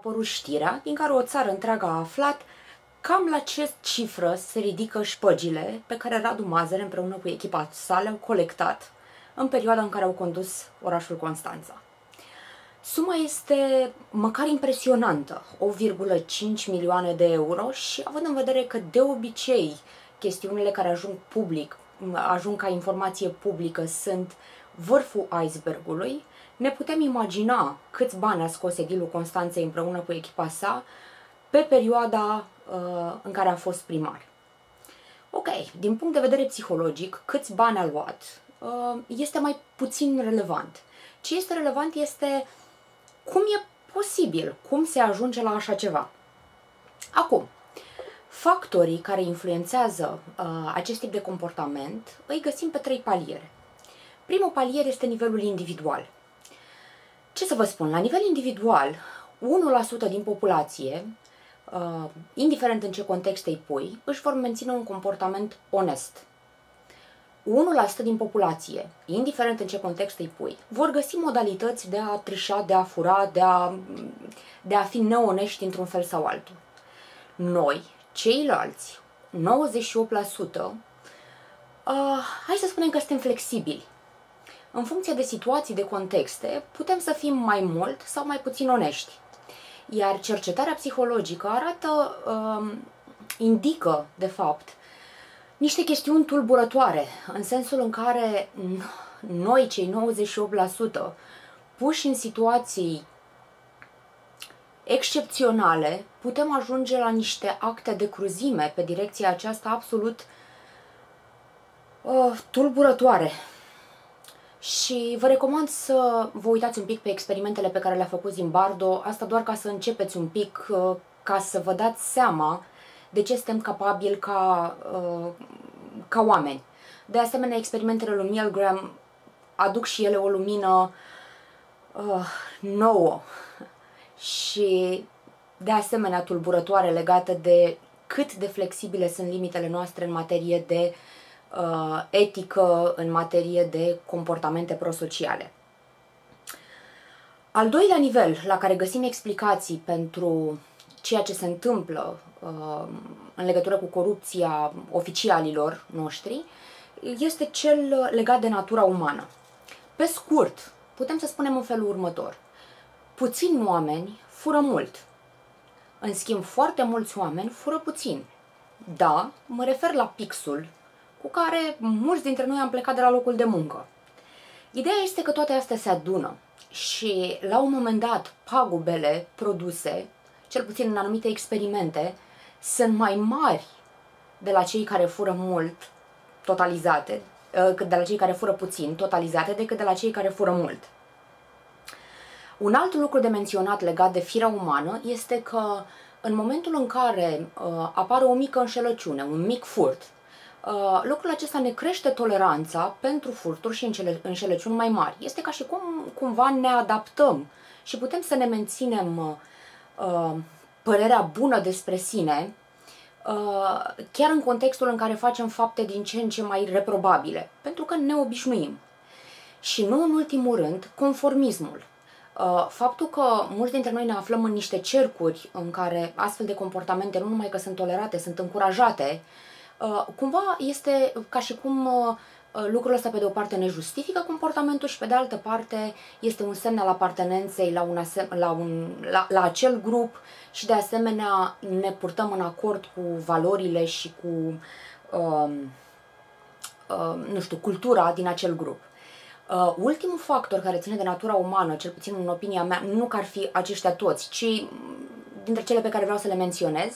apărut știrea din care o țară întreagă a aflat cam la ce cifră se ridică șpăgile pe care Radu Mazăre împreună cu echipa sa le-au colectat în perioada în care au condus orașul Constanța. Suma este măcar impresionantă, 8,5 milioane de euro, și având în vedere că de obicei chestiunile care ajung ca informație publică sunt vârful icebergului, ne putem imagina câți bani a scos edilul Constanței împreună cu echipa sa pe perioada în care a fost primar. Ok, din punct de vedere psihologic, câți bani a luat este mai puțin relevant. Ce este relevant este cum e posibil, cum se ajunge la așa ceva. Acum, factorii care influențează acest tip de comportament îi găsim pe 3 paliere. Primul palier este nivelul individual. Ce să vă spun, la nivel individual, 1% din populație, indiferent în ce context îi pui, își vor menține un comportament onest. 1% din populație, indiferent în ce context îi pui, vor găsi modalități de a trișa, de a fura, de a fi neonești într-un fel sau altul. Noi, ceilalți, 98%, hai să spunem că suntem flexibili. În funcție de situații, de contexte, putem să fim mai mult sau mai puțin onești. Iar cercetarea psihologică indică, de fapt, niște chestiuni tulburătoare, în sensul în care noi, cei 98%, puși în situații excepționale, putem ajunge la niște acte de cruzime pe direcția aceasta absolut tulburătoare. Și vă recomand să vă uitați un pic pe experimentele pe care le-a făcut Zimbardo, asta doar ca să începeți un pic, ca să vă dați seama de ce suntem capabili ca oameni. De asemenea, experimentele lui Milgram aduc și ele o lumină nouă și de asemenea tulburătoare legată de cât de flexibile sunt limitele noastre în materie de etică, în materie de comportamente prosociale. Al doilea nivel la care găsim explicații pentru ceea ce se întâmplă în legătură cu corupția oficialilor noștri este cel legat de natura umană. Pe scurt, putem să spunem în felul următor: puțini oameni fură mult, în schimb foarte mulți oameni fură puțin. Da, mă refer la pixul cu care mulți dintre noi am plecat de la locul de muncă. Ideea este că toate astea se adună și la un moment dat pagubele produse, cel puțin în anumite experimente, sunt mai mari de la cei care fură mult totalizate, de la cei care fură puțin totalizate, decât de la cei care fură mult. Un alt lucru de menționat legat de firea umană este că în momentul în care apare o mică înșelăciune, un mic furt, lucrul acesta ne crește toleranța pentru furturi și înșelăciuni mai mari. Este ca și cum cumva ne adaptăm și putem să ne menținem părerea bună despre sine, chiar în contextul în care facem fapte din ce în ce mai reprobabile, pentru că ne obișnuim. Și nu în ultimul rând, conformismul. Faptul că mulți dintre noi ne aflăm în niște cercuri în care astfel de comportamente nu numai că sunt tolerate, sunt încurajate, cumva este ca și cum lucrul ăsta pe de o parte ne justifică comportamentul și pe de altă parte este un semn al apartenenței la acel grup și de asemenea ne purtăm în acord cu valorile și cu nu știu, cultura din acel grup. Ultimul factor care ține de natura umană, cel puțin în opinia mea, nu că ar fi aceștia toți, ci dintre cele pe care vreau să le menționez,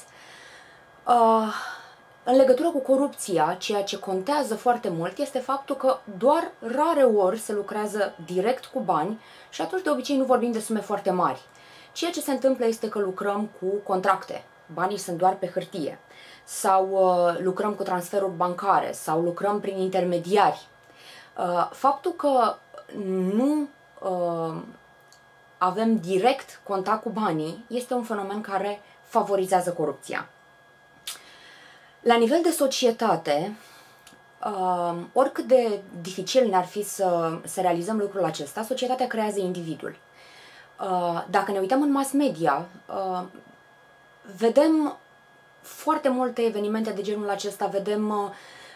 în legătură cu corupția, ceea ce contează foarte mult este faptul că doar rare ori se lucrează direct cu bani și atunci de obicei nu vorbim de sume foarte mari. Ceea ce se întâmplă este că lucrăm cu contracte, banii sunt doar pe hârtie, sau lucrăm cu transferuri bancare, sau lucrăm prin intermediari. Faptul că nu avem direct contact cu banii este un fenomen care favorizează corupția. La nivel de societate, oricât de dificil ne-ar fi să realizăm lucrul acesta, societatea creează individul. Dacă ne uităm în mass media, vedem foarte multe evenimente de genul acesta, vedem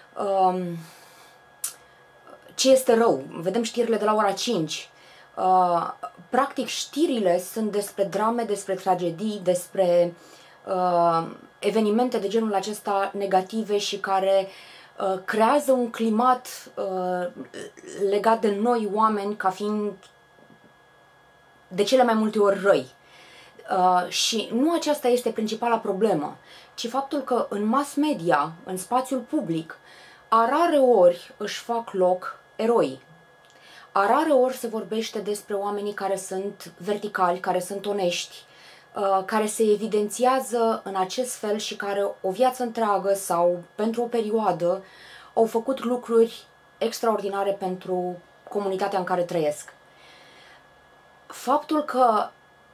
ce este rău, vedem știrile de la ora 5. Practic știrile sunt despre drame, despre tragedii, despre evenimente de genul acesta negative și care creează un climat legat de noi oameni ca fiind de cele mai multe ori răi. Și nu aceasta este principala problemă, ci faptul că în mass media, în spațiul public, a rare ori își fac loc eroi. A rare ori se vorbește despre oamenii care sunt verticali, care sunt onești, care se evidențiază în acest fel și care o viață întreagă sau pentru o perioadă au făcut lucruri extraordinare pentru comunitatea în care trăiesc. Faptul că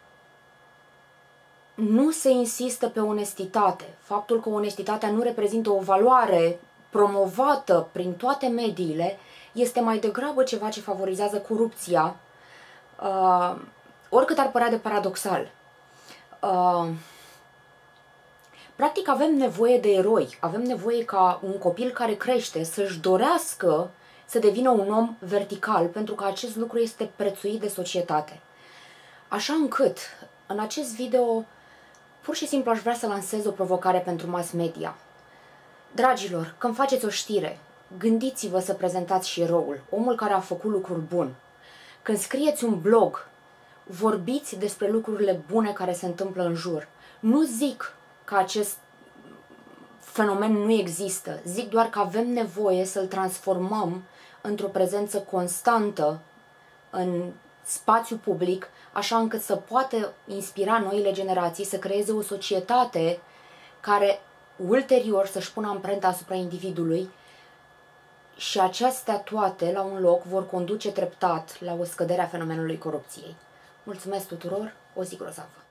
nu se insistă pe onestitate, faptul că onestitatea nu reprezintă o valoare promovată prin toate mediile, este mai degrabă ceva ce favorizează corupția, oricât ar părea de paradoxal. Practic avem nevoie de eroi, avem nevoie ca un copil care crește să-și dorească să devină un om vertical, pentru că acest lucru este prețuit de societate. Așa încât, în acest video, pur și simplu aș vrea să lansez o provocare pentru mass media. Dragilor, când faceți o știre, gândiți-vă să prezentați și eroul, omul care a făcut lucruri bune. Când scrieți un blog, vorbiți despre lucrurile bune care se întâmplă în jur. Nu zic că acest fenomen nu există, zic doar că avem nevoie să-l transformăm într-o prezență constantă în spațiu public, așa încât să poată inspira noile generații să creeze o societate care ulterior să-și pună amprenta asupra individului și acestea toate la un loc vor conduce treptat la o scădere a fenomenului corupției. Mulțumesc tuturor, o zi grozavă!